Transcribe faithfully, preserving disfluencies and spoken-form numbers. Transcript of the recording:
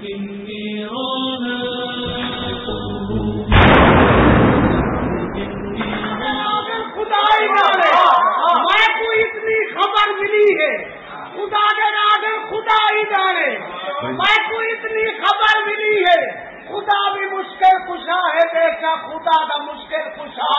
खुदाई जाने मैं को इतनी खबर मिली है, खुदा के नाम खुदा ही जाने मैं को इतनी खबर मिली है, खुदा भी मुश्किल कुशा है बेटा, खुदा का मुश्किल कुशा